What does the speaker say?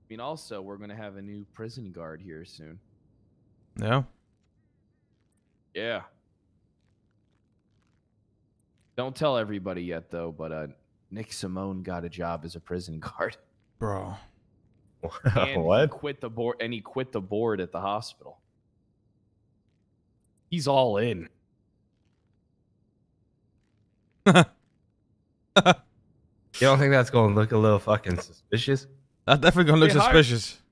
mean, also, we're going to have a new prison guard here soon. Yeah. Yeah. Don't tell everybody yet, though, but Nick Simone got a job as a prison guard. Bro. And What? he quit the board, and he quit the board at the hospital. He's all in. You don't think that's going to look a little fucking suspicious? That's definitely gonna look They hired- suspicious.